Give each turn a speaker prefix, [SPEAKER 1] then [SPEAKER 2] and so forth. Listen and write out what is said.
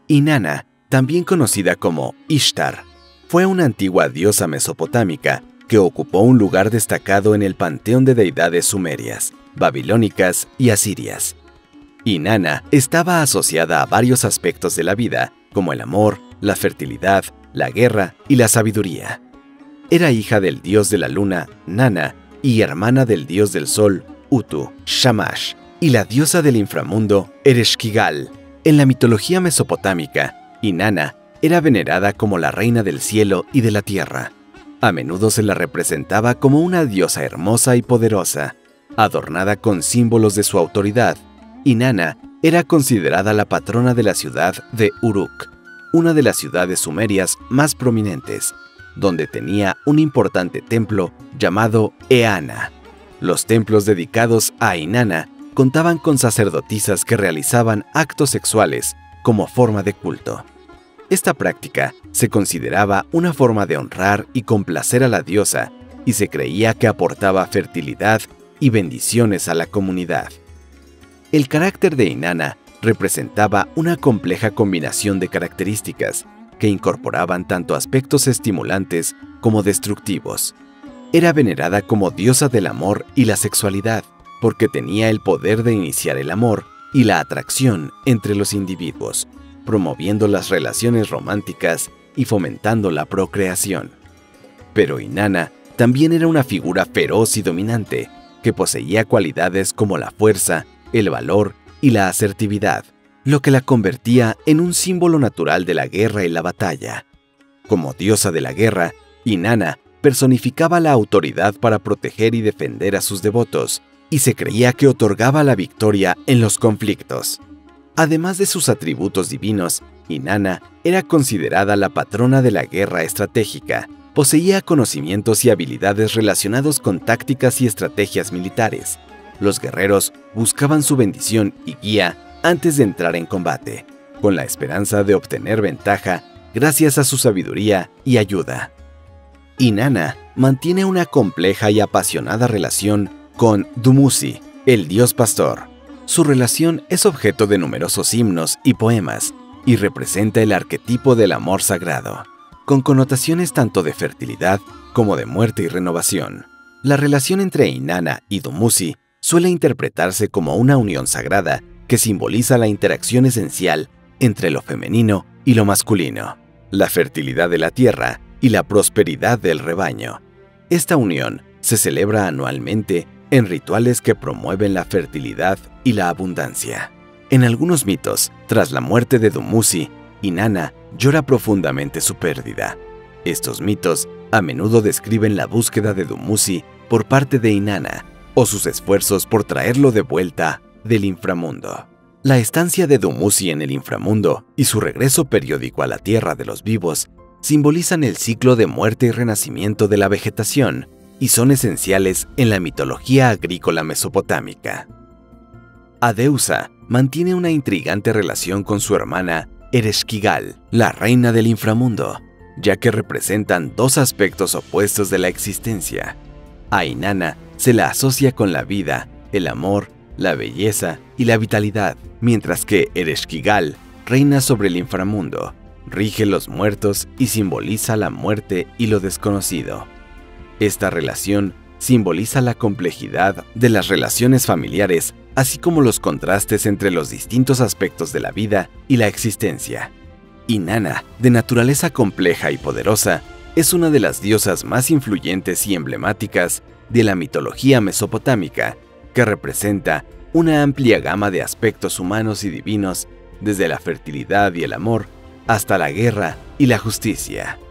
[SPEAKER 1] Inanna, también conocida como Ishtar, fue una antigua diosa mesopotámica que ocupó un lugar destacado en el panteón de deidades sumerias, babilónicas y asirias. Inanna estaba asociada a varios aspectos de la vida, como el amor, la fertilidad, la guerra y la sabiduría. Era hija del dios de la luna, Nanna, y hermana del dios del sol, Utu, Shamash, y la diosa del inframundo, Ereshkigal. En la mitología mesopotámica, Inanna era venerada como la reina del cielo y de la tierra. A menudo se la representaba como una diosa hermosa y poderosa, adornada con símbolos de su autoridad. Inanna era considerada la patrona de la ciudad de Uruk, una de las ciudades sumerias más prominentes, donde tenía un importante templo llamado Eanna. Los templos dedicados a Inanna contaban con sacerdotisas que realizaban actos sexuales como forma de culto. Esta práctica se consideraba una forma de honrar y complacer a la diosa y se creía que aportaba fertilidad y bendiciones a la comunidad. El carácter de Inanna representaba una compleja combinación de características que incorporaban tanto aspectos estimulantes como destructivos. Era venerada como diosa del amor y la sexualidad, porque tenía el poder de iniciar el amor y la atracción entre los individuos, promoviendo las relaciones románticas y fomentando la procreación. Pero Inanna también era una figura feroz y dominante, que poseía cualidades como la fuerza, el valor y la asertividad, lo que la convertía en un símbolo natural de la guerra y la batalla. Como diosa de la guerra, Inanna personificaba la autoridad para proteger y defender a sus devotos, y se creía que otorgaba la victoria en los conflictos. Además de sus atributos divinos, Inanna era considerada la patrona de la guerra estratégica. Poseía conocimientos y habilidades relacionados con tácticas y estrategias militares. Los guerreros buscaban su bendición y guía antes de entrar en combate, con la esperanza de obtener ventaja gracias a su sabiduría y ayuda. Inanna mantiene una compleja y apasionada relación con Dumuzi, el dios pastor. Su relación es objeto de numerosos himnos y poemas y representa el arquetipo del amor sagrado, con connotaciones tanto de fertilidad como de muerte y renovación. La relación entre Inanna y Dumuzi suele interpretarse como una unión sagrada que simboliza la interacción esencial entre lo femenino y lo masculino, la fertilidad de la tierra y la prosperidad del rebaño. Esta unión se celebra anualmente en rituales que promueven la fertilidad y la abundancia. En algunos mitos, tras la muerte de Dumuzi, Inanna llora profundamente su pérdida. Estos mitos a menudo describen la búsqueda de Dumuzi por parte de Inanna o sus esfuerzos por traerlo de vuelta del inframundo. La estancia de Dumuzi en el inframundo y su regreso periódico a la tierra de los vivos simbolizan el ciclo de muerte y renacimiento de la vegetación y son esenciales en la mitología agrícola mesopotámica. Adeusa mantiene una intrigante relación con su hermana Ereshkigal, la reina del inframundo, ya que representan dos aspectos opuestos de la existencia. A Inanna se la asocia con la vida, el amor, la belleza y la vitalidad, mientras que Ereshkigal reina sobre el inframundo, rige los muertos y simboliza la muerte y lo desconocido. Esta relación simboliza la complejidad de las relaciones familiares, así como los contrastes entre los distintos aspectos de la vida y la existencia. Inanna, de naturaleza compleja y poderosa, es una de las diosas más influyentes y emblemáticas de la mitología mesopotámica, que representa una amplia gama de aspectos humanos y divinos, desde la fertilidad y el amor hasta la guerra y la justicia.